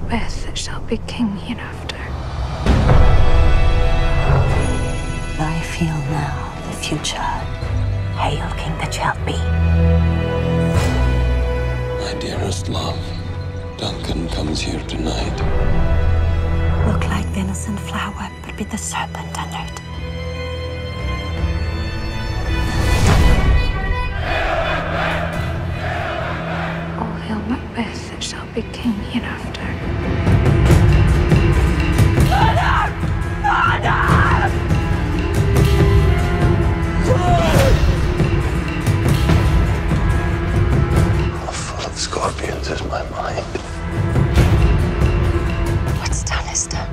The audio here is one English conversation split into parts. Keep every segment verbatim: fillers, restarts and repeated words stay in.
Macbeth that shall be king hereafter. I feel now the future. Hail, king that shall be. My dearest love, Duncan comes here tonight. Look like the innocent flower, but be the serpent under it. All hail Macbeth that shall be king hereafter. Full of scorpions is my mind. What's done is done.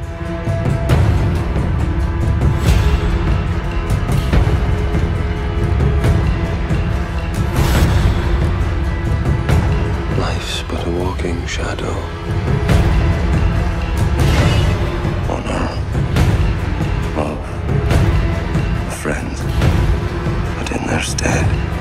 Life's but a walking shadow. Honor, love, friends, but in their stead,